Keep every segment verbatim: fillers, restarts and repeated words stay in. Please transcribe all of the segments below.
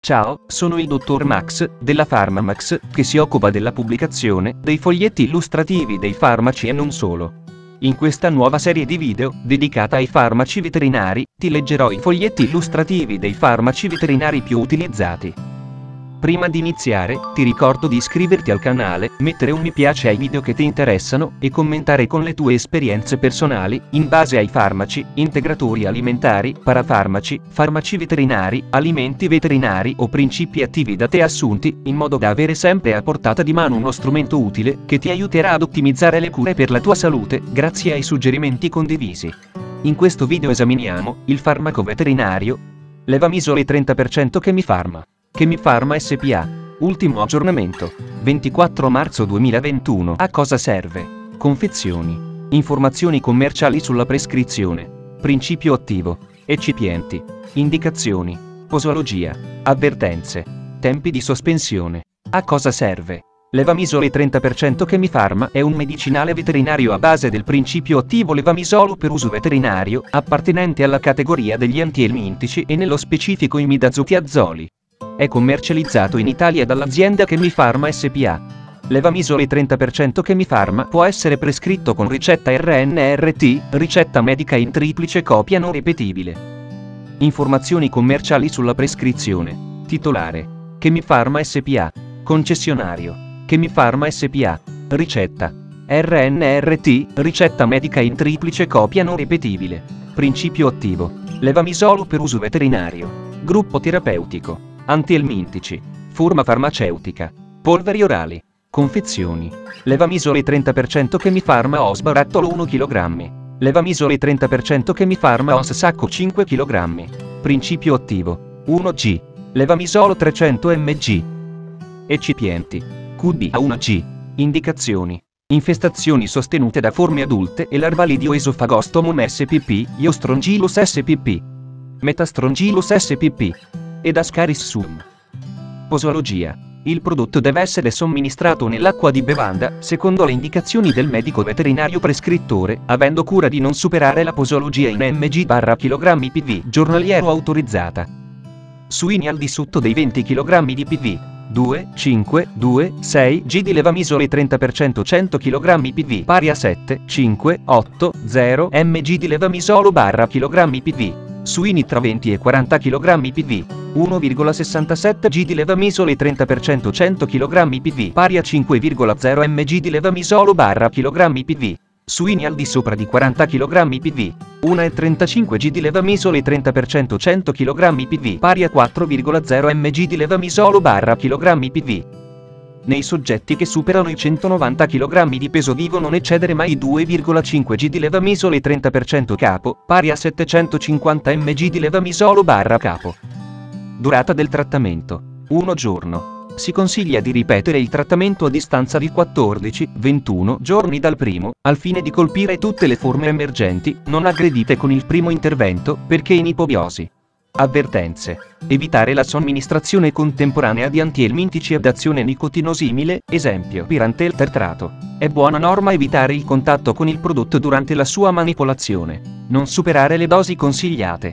Ciao, sono il dottor Max, della Pharmamax, che si occupa della pubblicazione dei foglietti illustrativi dei farmaci e non solo. In questa nuova serie di video, dedicata ai farmaci veterinari, ti leggerò i foglietti illustrativi dei farmaci veterinari più utilizzati. Prima di iniziare, ti ricordo di iscriverti al canale, mettere un mi piace ai video che ti interessano, e commentare con le tue esperienze personali, in base ai farmaci, integratori alimentari, parafarmaci, farmaci veterinari, alimenti veterinari o principi attivi da te assunti, in modo da avere sempre a portata di mano uno strumento utile, che ti aiuterà ad ottimizzare le cure per la tua salute, grazie ai suggerimenti condivisi. In questo video esaminiamo, il farmaco veterinario Levamisole trenta per cento Chemifarma. Chemifarma S P A. Ultimo aggiornamento. ventiquattro marzo duemilaventuno. A cosa serve? Confezioni. Informazioni commerciali sulla prescrizione. Principio attivo. Eccipienti. Indicazioni. Posologia. Avvertenze. Tempi di sospensione. A cosa serve? Levamisole trenta per cento Chemifarma è un medicinale veterinario a base del principio attivo levamisolo per uso veterinario, appartenente alla categoria degli antielmintici e nello specifico imidazotiazoli. È commercializzato in Italia dall'azienda Chemifarma S P A. Levamisole trenta per cento Chemifarma può essere prescritto con ricetta R N R T, ricetta medica in triplice copia non ripetibile. Informazioni commerciali sulla prescrizione. Titolare: Chemifarma S P A. Concessionario: Chemifarma S P A. Ricetta: R N R T, ricetta medica in triplice copia non ripetibile. Principio attivo: levamisolo per uso veterinario. Gruppo terapeutico: antielmintici. Forma farmaceutica: polveri orali. Confezioni: Levamisole trenta per cento Chemifarma O S barattolo uno chilogrammi. Levamisole trenta per cento Chemifarma O S sacco cinque chilogrammi. Principio attivo: uno G. Levamisolo trecento milligrammi. Eccipienti: Q B A uno G. Indicazioni: infestazioni sostenute da forme adulte e larvali di Oesophagostomum S P P, Iostrongylus S P P, Metastrongylus S P P ed Ascaris sum. Posologia: il prodotto deve essere somministrato nell'acqua di bevanda, secondo le indicazioni del medico veterinario prescrittore, avendo cura di non superare la posologia in mg/kg P V giornaliero autorizzata. Suini al di sotto dei venti chilogrammi di P V. due, cinque, due, sei G di levamisole trenta per cento cento chilogrammi P V pari a sette, cinque, otto, zero milligrammi di levamisolo barra chilogrammi P V. Suini tra venti e quaranta chilogrammi P V. uno virgola sessantasette G di levamisole trenta per cento cento chilogrammi P V pari a cinque virgola zero milligrammi di levamisolo barra chilogrammi P V. Suini al di sopra di quaranta chilogrammi P V. uno virgola trentacinque G di levamisole trenta per cento cento chilogrammi P V pari a quattro virgola zero milligrammi di levamisolo barra chilogrammi P V. Nei soggetti che superano i centonovanta chilogrammi di peso vivo non eccedere mai i due virgola cinque G di levamisole trenta per cento capo, pari a settecentocinquanta milligrammi di levamisolo barra capo. Durata del trattamento: uno giorno. Si consiglia di ripetere il trattamento a distanza di quattordici ventuno giorni dal primo, al fine di colpire tutte le forme emergenti, non aggredite con il primo intervento, perché in ipobiosi. Avvertenze: evitare la somministrazione contemporanea di antielmintici ad azione nicotinosimile, esempio pirantel tertrato. È buona norma evitare il contatto con il prodotto durante la sua manipolazione. Non superare le dosi consigliate.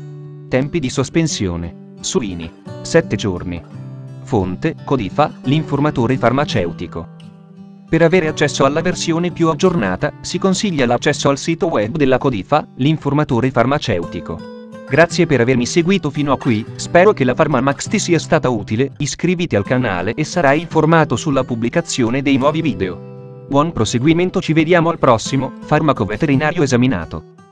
Tempi di sospensione: suini, sette giorni. Fonte: Codifa, l'informatore farmaceutico. Per avere accesso alla versione più aggiornata, si consiglia l'accesso al sito web della Codifa, l'informatore farmaceutico. Grazie per avermi seguito fino a qui, spero che la Pharmamax ti sia stata utile, iscriviti al canale e sarai informato sulla pubblicazione dei nuovi video. Buon proseguimento, ci vediamo al prossimo farmaco veterinario esaminato.